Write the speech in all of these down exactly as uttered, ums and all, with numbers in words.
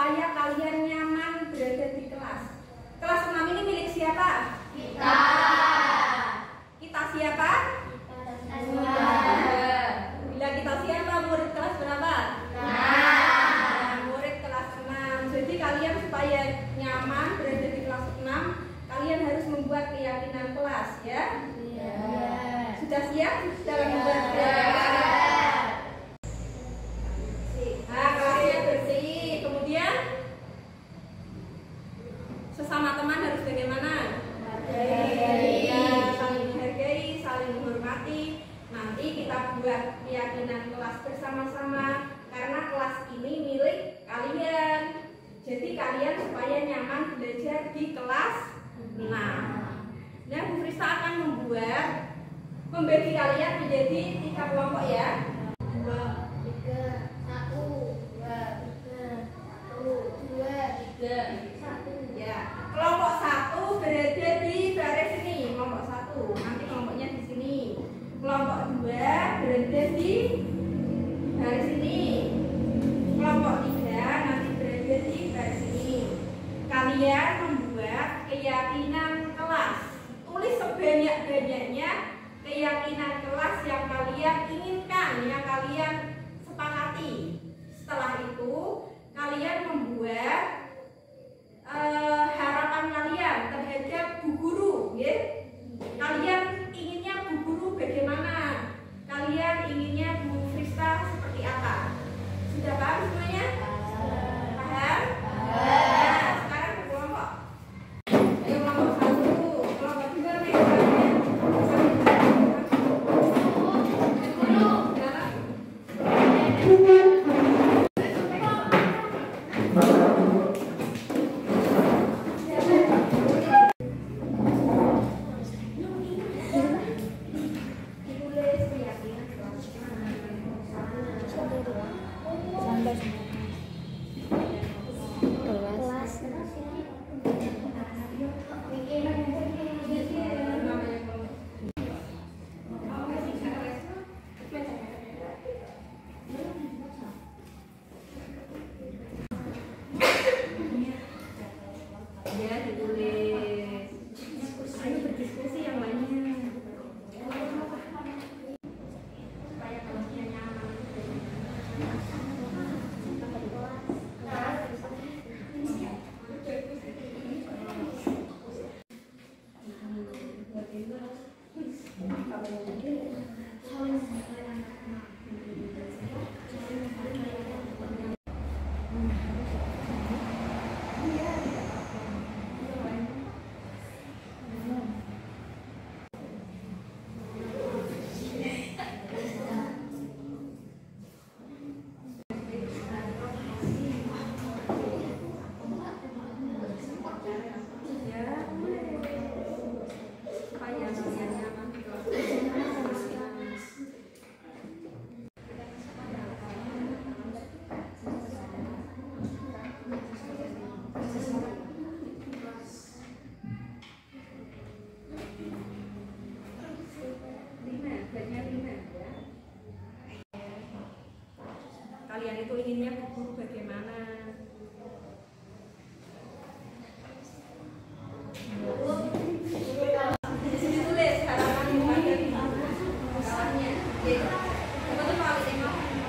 supaya kalian nyaman berada di kelas. Kelas enam ini milik siapa? Kita. Kita siapa? Kita. Bila kita siapa, murid kelas berapa? Nah. Murid kelas enam. Jadi kalian supaya nyaman berada di kelas enam, kalian harus membuat keyakinan kelas, ya? Ya. Sudah siap dalam membuat Ya. keyakinan? Nah, kelasnya bersih. Kemudian sesama teman harus bagaimana? Menghargai. Ya, saling menghargai, saling menghormati. Nanti kita buat keyakinan kelas bersama-sama karena kelas ini milik kalian. Jadi kalian supaya nyaman belajar di kelas enam. Nah, Bu Frista akan membuat membagi kalian menjadi tiga kelompok, ya. Dua, tiga, satu, dua, tiga, satu, dua, tiga, satu. Ya, kelompok satu berada di baris ini, kelompok satu. Nanti kelompoknya di sini. Kelompok dua berada di baris ini. Kelompok tiga nanti berada di baris ini. Kalian membuat keyakinan kelas. Tulis sebanyak-banyaknya keyakinan kelas yang kalian inginkan, yang kalian sepakati. Setelah itu, kalian membuat uh, harapan kalian terhadap Bu Guru, ya. Kalian inginnya Bu Guru bagaimana? Kalian inginnya Bu Frista seperti apa? Sudah paham semuanya? Paham? Nah, sekarang berkelompok. Ayo kelompok satu, kelompok dua, nih. Ya, ditulis. Ayo berdiskusi yang lainnya. Supaya kelasnya nyaman. Kalian itu inginnya Bu Guru bagaimana? Di sini tulis harapan kepada kawannya. Betul Pak Lima.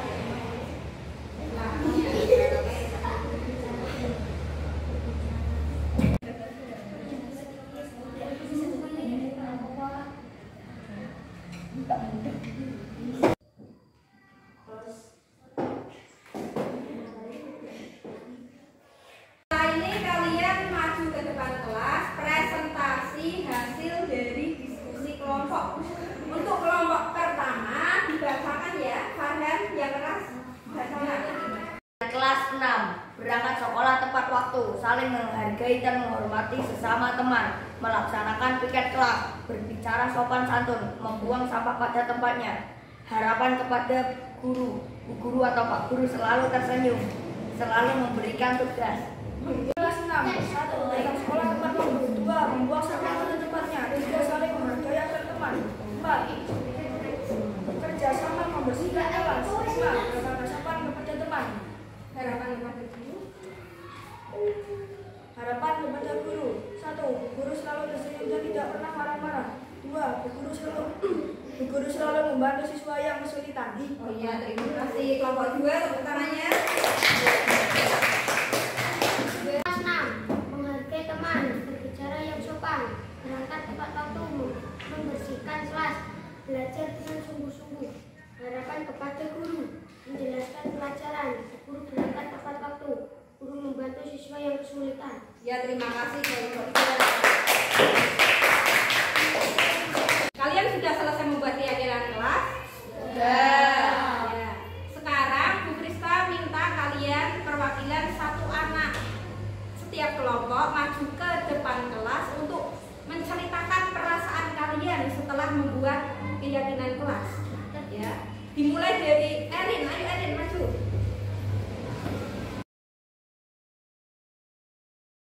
Untuk kelompok pertama dibacakan ya, Farhan yang keras bacakan. Kelas enam, berangkat sekolah tepat waktu, saling menghargai dan menghormati sesama teman, melaksanakan piket kelas, berbicara sopan santun, membuang sampah pada tempatnya. Harapan kepada guru, bu guru atau Pak Guru selalu tersenyum, selalu memberikan tugas. Kelas enam, satu, datang sekolah tepat waktu. Dua, membuang sampah pada tempatnya. Tiga, saling menghargai antar teman. Empat, kerjasama membersihkan kelas. Lima, berbagi sopan kepada teman. Harapan kepada guru. kesulitan. Oh iya, terima kasih. Kelompok dua tepuk tangannya. Kelas enam. Menghargai teman, berbicara yang sopan, berangkat tepat waktu, membersihkan kelas, belajar dengan sungguh-sungguh, harapan kepada guru, menjelaskan pelajaran, guru berangkat tepat waktu, guru membantu siswa yang kesulitan. Ya, terima kasih kelompok dua. Kalian sudah selesai membuat keyakinan kelas? Sudah. Ya. Sekarang Bu Krista minta kalian perwakilan satu anak setiap kelompok maju ke depan kelas untuk menceritakan perasaan kalian setelah membuat keyakinan kelas. Ya. Dimulai dari Erin. Ayo Erin.